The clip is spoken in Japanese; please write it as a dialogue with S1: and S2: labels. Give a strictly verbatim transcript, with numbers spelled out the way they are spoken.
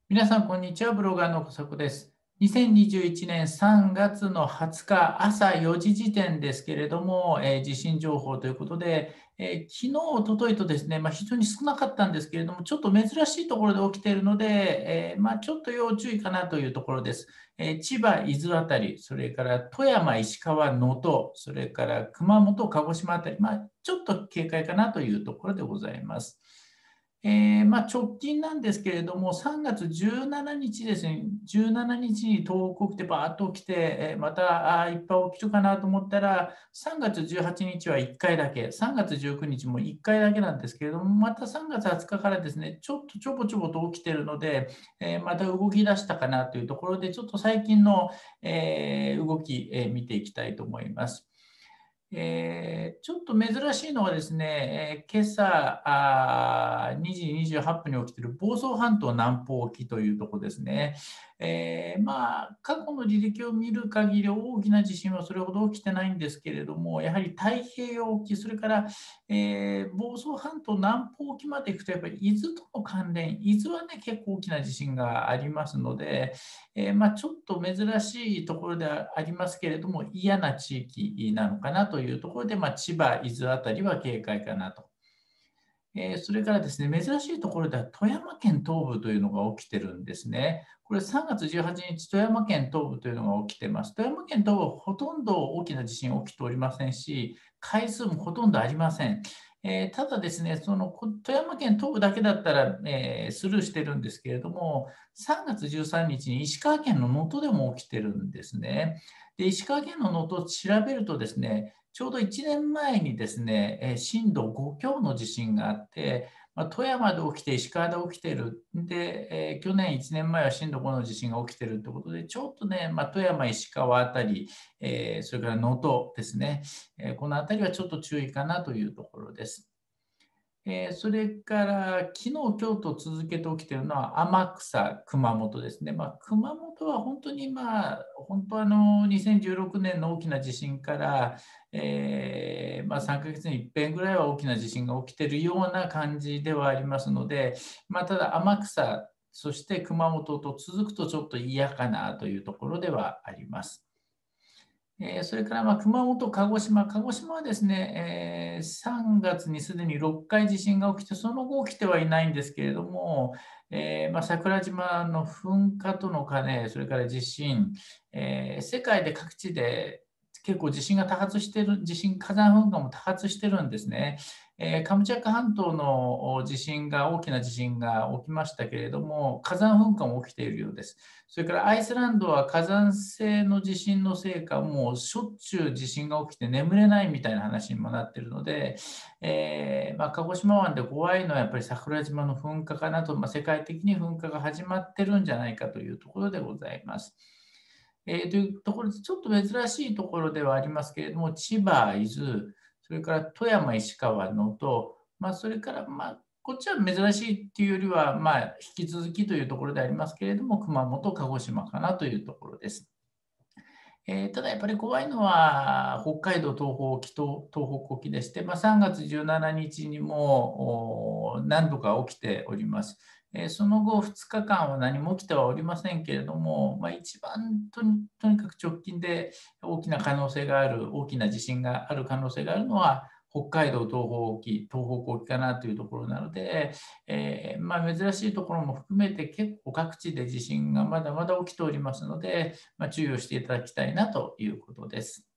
S1: 皆さん、こんにちは。ブロガーの小迫です。にせんにじゅういちねんさんがつのはつか朝よじ時点ですけれども、えー地震情報ということで、えー昨日、おとといとですね、まあ、非常に少なかったんですけれども、ちょっと珍しいところで起きているので、えーまあ、ちょっと要注意かなというところです。えー千葉、伊豆あたり、それから富山、石川、能登、それから熊本、鹿児島あたり、まあ、ちょっと警戒かなというところでございます。えーまあ、直近なんですけれども、さんがつじゅうしちにちですね、じゅうしちにちに東北起きて、バーッと起きて、えーまたあーいっぱい起きるかなと思ったら、さんがつじゅうはちにちはいっかいだけ、さんがつじゅうくにちもいっかいだけなんですけれども、またさんがつはつかからですね、ちょっとちょぼちょぼと起きているので、えーまた動き出したかなというところで、ちょっと最近の、えー動き、えー見ていきたいと思います。えーちょっと珍しいのはですね、えー今朝あーにじにじゅうはっぷんに起きている房総半島南方沖というところですね。えーまあ、過去の履歴を見る限り大きな地震はそれほど起きてないんですけれども、やはり太平洋沖、それから、えー房総半島南方沖まで行くと、やっぱり伊豆との関連、伊豆はね、結構大きな地震がありますので、えーまあ、ちょっと珍しいところではありますけれども、嫌な地域なのかなというところで、まあ、千葉、伊豆あたりは警戒かなと。えーそれからですね、珍しいところでは富山県東部というのが起きてるんですね。これさんがつじゅうはちにち、富山県東部というのが起きてます。富山県東部はほとんど大きな地震起きておりませんし、回数もほとんどありません。えーただですね、そのこ富山県東部だけだったら、えースルーしてるんですけれども、さんがつじゅうさんにちに石川県の能登でも起きてるんですね。で、石川県の能登を調べるとですね、ちょうどいちねんまえにですね、えー震度ごきょうの地震があって、まあ、富山で起きて、石川で起きてる。で、えー去年いちねんまえは震度ごの地震が起きてるということで、ちょっとね、まあ、富山、石川あたり、えーそれから能登ですね、えーこのあたりはちょっと注意かなというところです。えーそれから昨日、今日と続けて起きているのは天草、熊本ですね。まあ、熊本は本当に、まあ、本当あのにせんじゅうろくねんの大きな地震から、えーまあ、さんかげつに一遍ぐらいは大きな地震が起きているような感じではありますので、まあ、ただ天草、そして熊本と続くとちょっと嫌かなというところではあります。えーそれからまあ熊本、鹿児島、鹿児島はですね、えーさんがつにすでにろっかい地震が起きて、その後起きてはいないんですけれども、えーまあ、桜島の噴火との兼ね、それから地震、えー世界で各地で結構地震が多発している、地震、火山噴火も多発してるんですね。えーカムチャッカ半島の地震が、大きな地震が起きましたけれども、火山噴火も起きているようです。それからアイスランドは火山性の地震のせいか、もうしょっちゅう地震が起きて眠れないみたいな話にもなっているので、えーまあ、鹿児島湾で怖いのはやっぱり桜島の噴火かなと、まあ、世界的に噴火が始まってるんじゃないかというところでございます。えーというところで、ちょっと珍しいところではありますけれども、千葉、伊豆、それから富山、石川、能登、まあ、それから、まあ、こっちは珍しいっていうよりは、まあ、引き続きというところでありますけれども、熊本、鹿児島かなというところです。えーただやっぱり怖いのは北海道東方沖と東北沖でして、まあ、さんがつじゅうしちにちにもお何度か起きております。えーその後ふつかかんは何も起きてはおりませんけれども、まあ、一番とにとにかく直近で大きな可能性がある、大きな地震がある可能性があるのは北海道東方沖、東北沖かなというところなので、えーまあ、珍しいところも含めて結構各地で地震がまだまだ起きておりますので、まあ、注意をしていただきたいなということです。